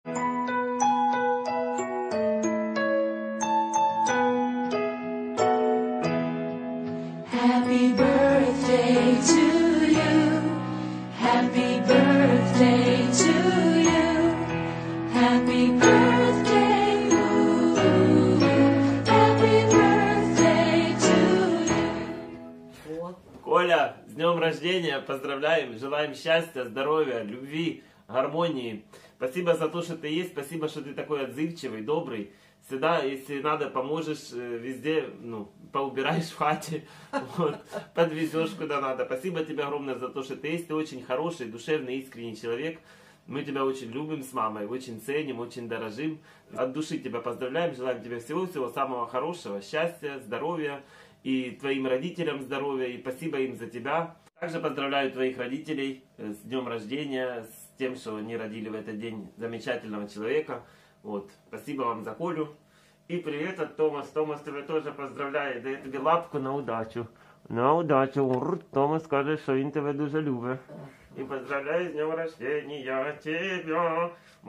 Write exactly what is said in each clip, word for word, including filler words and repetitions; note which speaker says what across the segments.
Speaker 1: Happy birthday to you. Happy birthday to you. Happy birthday. Ooh, happy birthday to you.
Speaker 2: Коля, с днем рождения, поздравляем, желаем счастья, здоровья, любви, гармонии. Спасибо за то, что ты есть, спасибо, что ты такой отзывчивый, добрый. Всегда, если надо, поможешь везде, ну, поубираешь в хате, вот, подвезешь куда надо. Спасибо тебе огромное за то, что ты есть. Ты очень хороший, душевный, искренний человек. Мы тебя очень любим с мамой, очень ценим, очень дорожим. От души тебя поздравляем, желаем тебе всего-всего самого хорошего, счастья, здоровья. И твоим родителям здоровья, и спасибо им за тебя. Также поздравляю твоих родителей с днем рождения, с тем, что они родили в этот день замечательного человека. Вот. Спасибо вам за Колю. И привет от Томас. Томас тебя тоже поздравляє. Дає тобі лапку на удачу. На удачу. Томас каже, що він тебе дуже любить. И поздравляю с днем рождения тебя.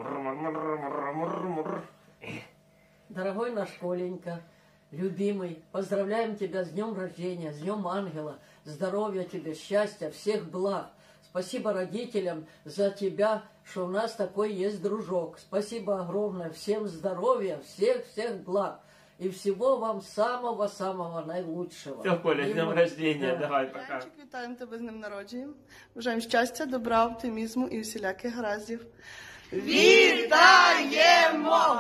Speaker 3: Дорогой наш Коленька, любимый, поздравляем тебя с днем рождения, с днем ангела, здоровья тебе, счастья, всех благ. Спасибо родителям за тебя, что у нас такой есть дружок. Спасибо огромное, всем здоровья, всех-всех благ. И всего вам самого-самого наилучшего.
Speaker 2: Все, Коля, с днем рождения,
Speaker 3: Да.
Speaker 2: давай, пока.
Speaker 4: Янчик, вітаємо тебе з днем народження. Бажаємо щастя, добра, оптимізму і усіляких гараздів. Вітаємо!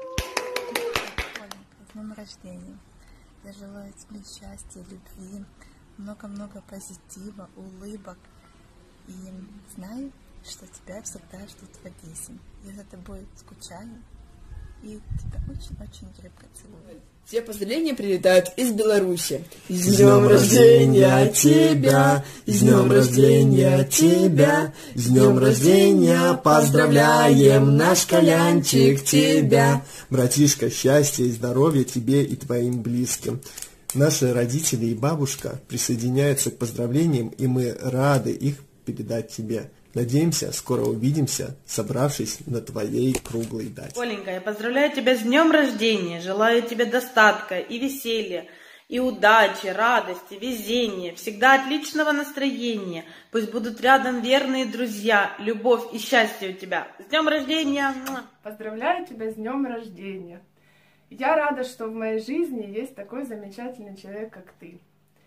Speaker 5: С днем рождения. Я желаю тебе счастья, любви, много-много позитива, улыбок. И знаю, что тебя всегда ждут в Одессе. Я за тобой скучаю и тебя очень-очень крепко целую.
Speaker 6: Все поздравления прилетают из Беларуси.
Speaker 7: С днем рождения тебя, с днем рождения тебя, с днем рождения поздравляем, наш Колянчик, тебя. Братишка, счастья и здоровья тебе и твоим близким. Наши родители и бабушка присоединяются к поздравлениям, и мы рады их передать тебе. Надеемся, скоро увидимся, собравшись на твоей круглой дате.
Speaker 8: Оленька, я поздравляю тебя с днем рождения, желаю тебе достатка и веселья, и удачи, радости, везения, всегда отличного настроения. Пусть будут рядом верные друзья, любовь и счастье у тебя. С днем рождения!
Speaker 9: Поздравляю тебя с днем рождения. Я рада, что в моей жизни есть такой замечательный человек, как ты.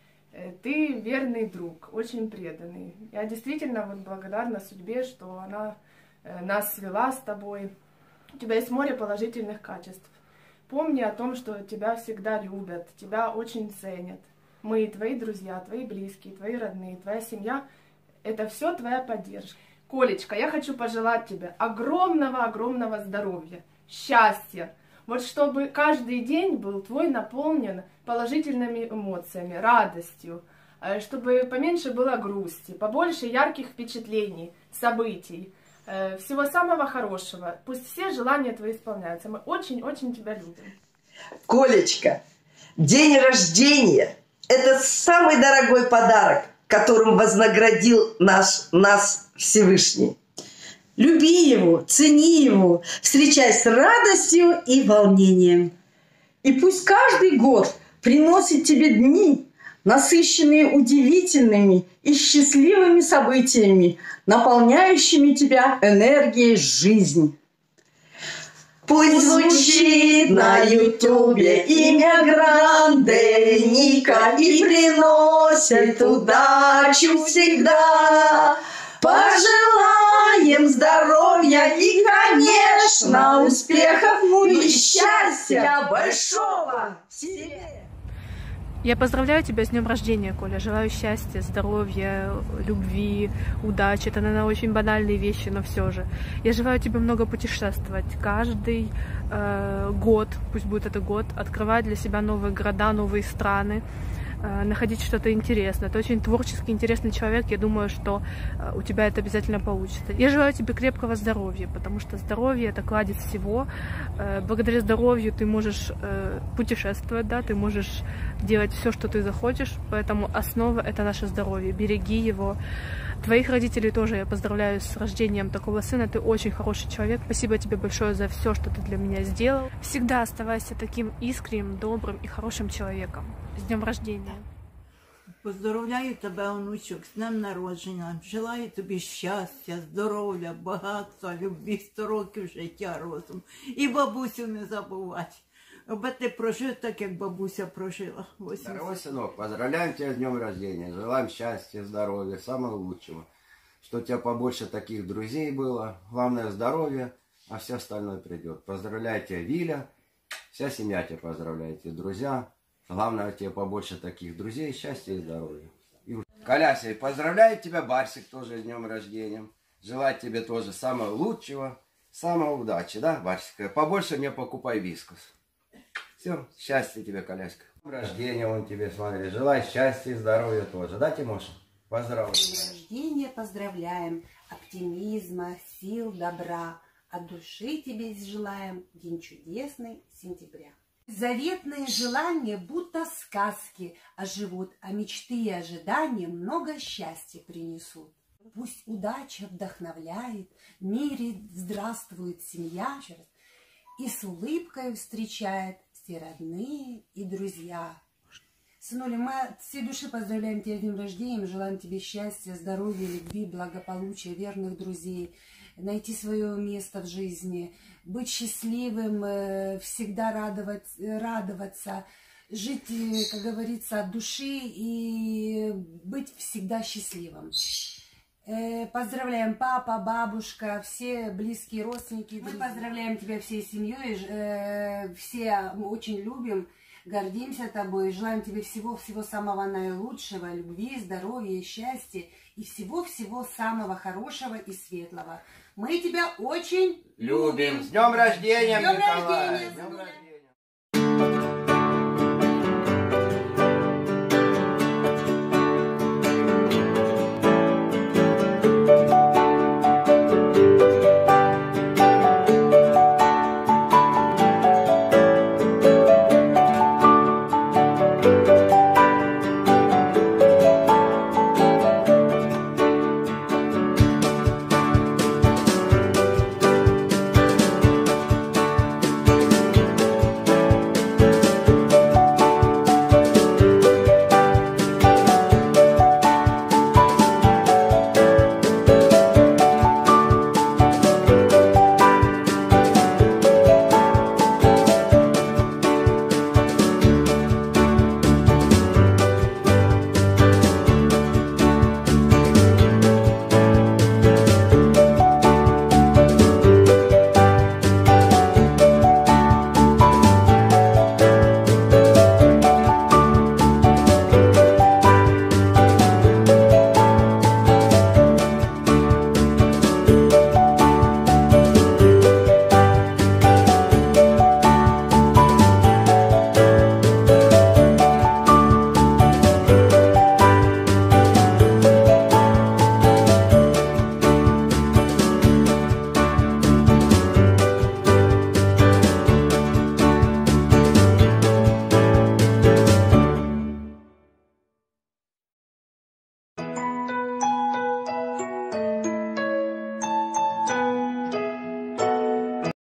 Speaker 9: Ты верный друг, очень преданный. Я действительно вот благодарна судьбе, что она нас свела с тобой. У тебя есть море положительных качеств. Помни о том, что тебя всегда любят, тебя очень ценят. Мы, твои друзья, твои близкие, твои родные, твоя семья — это все твоя поддержка. Колечка, я хочу пожелать тебе огромного-огромного здоровья, счастья. Вот чтобы каждый день был твой наполнен положительными эмоциями, радостью, чтобы поменьше было грусти, побольше ярких впечатлений, событий, всего самого хорошего. Пусть все желания твои исполняются. Мы очень-очень тебя любим.
Speaker 10: Колечка, день рождения – это самый дорогой подарок, которым вознаградил наш, нас Всевышний.
Speaker 11: Люби его, цени его, встречай с радостью и волнением. И пусть каждый год приносит тебе дни, насыщенные удивительными и счастливыми событиями, наполняющими тебя энергией жизни.
Speaker 10: Пусть звучит на ютубе имя Гранде Ника и приносит удачу всегда. Пожелаем здоровья и, конечно, успехов и счастья большого себе.
Speaker 12: Я поздравляю тебя с днем рождения, Коля. Желаю счастья, здоровья, любви, удачи. Это, наверное, очень банальные вещи, но все же. Я желаю тебе много путешествовать. Каждый э, год, пусть будет это год, открывать для себя новые города, новые страны. э, находить что-то интересное. Ты очень творческий, интересный человек. Я думаю, что э, у тебя это обязательно получится. Я желаю тебе крепкого здоровья, потому что здоровье — это кладезь всего. Э, благодаря здоровью ты можешь э, путешествовать, да, ты можешь делать все, что ты захочешь. Поэтому основа — это наше здоровье. Береги его. Твоих родителей тоже я поздравляю с рождением такого сына. Ты очень хороший человек. Спасибо тебе большое за все, что ты для меня сделал. Всегда оставайся таким искренним, добрым и хорошим человеком. С днем рождения!
Speaker 13: Поздравляю тебе, онучок, з днем народження. Желаю тобі щастя, здоров'я, багатства, любві, сто років життя розум. І бабусю не забувати. Аби ти прожив так, як бабуся прожила.
Speaker 14: Дорогой сынок, поздравляем тебя с днем рождения. Желаем счастья, здоровья, самого лучшего. Что у тебя побольше таких друзей было. Главное здоровье, а все остальное придет. Поздравляю тебя, Виля. Вся семья тебя поздравляет, и друзья. Главное, у тебя побольше таких друзей, счастья и здоровья. И... Коляся, поздравляю тебя, Барсик, тоже с днем рождения. Желаю тебе тоже самого лучшего, самого удачи, да, Барсик? Побольше мне покупай вискус. Все, счастья тебе, Коляська. С днем рождения он тебе, смотри. Желаю счастья и здоровья тоже. Да, Тимоша? Поздравляю.
Speaker 15: С днем рождения поздравляем. Оптимизма, сил, добра. От души тебе желаем день чудесный сентября. Заветные желания, будто сказки, оживут, а мечты и ожидания много счастья принесут. Пусть удача вдохновляет, в мире здравствует семья, и с улыбкой встречает все родные и друзья. Сынуля, мы от всей души поздравляем тебя с днем рождения, желаем тебе счастья, здоровья, любви, благополучия, верных друзей, найти свое место в жизни, быть счастливым, всегда радовать, радоваться, жить, как говорится, от души и быть всегда счастливым. Поздравляем папа, бабушка, все близкие родственники. Мы поздравляем тебя всей семьей, все очень любим, гордимся тобой, желаем тебе всего-всего самого наилучшего, любви, здоровья, счастья и всего-всего самого хорошего и светлого. Мы тебя очень
Speaker 14: любим. С днем рождения,
Speaker 15: С днем
Speaker 14: Николай!
Speaker 15: рождения!
Speaker 14: С днем рождения!